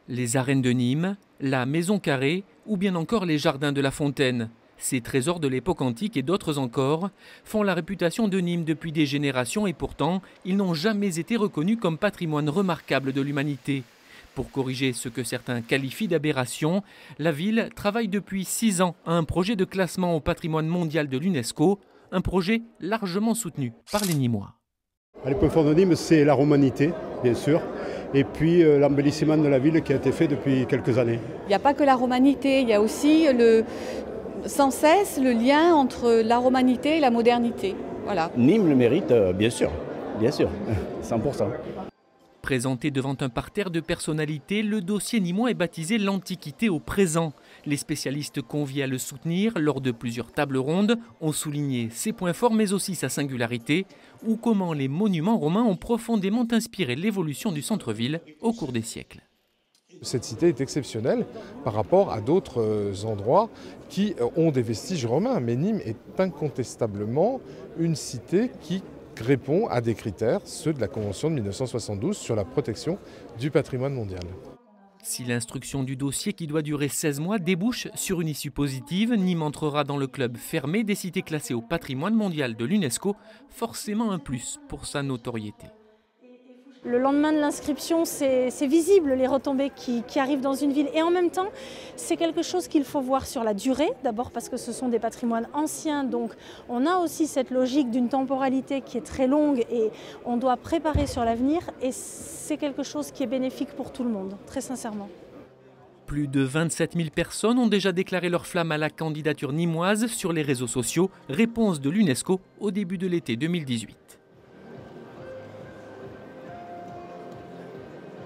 Les arènes de Nîmes, la maison carrée ou bien encore les jardins de la Fontaine. Ces trésors de l'époque antique et d'autres encore font la réputation de Nîmes depuis des générations et pourtant, ils n'ont jamais été reconnus comme patrimoine remarquable de l'humanité. Pour corriger ce que certains qualifient d'aberration, la ville travaille depuis 6 ans à un projet de classement au patrimoine mondial de l'UNESCO, un projet largement soutenu par les Nîmois. Le point fort de Nîmes, c'est la romanité, bien sûr, et puis l'embellissement de la ville qui a été fait depuis quelques années. Il n'y a pas que la romanité, il y a aussi sans cesse le lien entre la romanité et la modernité. Voilà. Nîmes le mérite, bien sûr, 100%. Présenté devant un parterre de personnalités, le dossier nîmois est baptisé l'Antiquité au présent. Les spécialistes conviés à le soutenir lors de plusieurs tables rondes ont souligné ses points forts mais aussi sa singularité, ou comment les monuments romains ont profondément inspiré l'évolution du centre-ville au cours des siècles. Cette cité est exceptionnelle par rapport à d'autres endroits qui ont des vestiges romains, mais Nîmes est incontestablement une cité qui répond à des critères, ceux de la Convention de 1972 sur la protection du patrimoine mondial. Si l'instruction du dossier, qui doit durer 16 mois, débouche sur une issue positive, Nîmes entrera dans le club fermé des cités classées au patrimoine mondial de l'UNESCO, forcément un plus pour sa notoriété. Le lendemain de l'inscription, c'est visible les retombées qui arrivent dans une ville. Et en même temps, c'est quelque chose qu'il faut voir sur la durée. D'abord parce que ce sont des patrimoines anciens, donc on a aussi cette logique d'une temporalité qui est très longue et on doit préparer sur l'avenir. Et c'est quelque chose qui est bénéfique pour tout le monde, très sincèrement. Plus de 27 000 personnes ont déjà déclaré leur flamme à la candidature nîmoise sur les réseaux sociaux. Réponse de l'UNESCO au début de l'été 2018.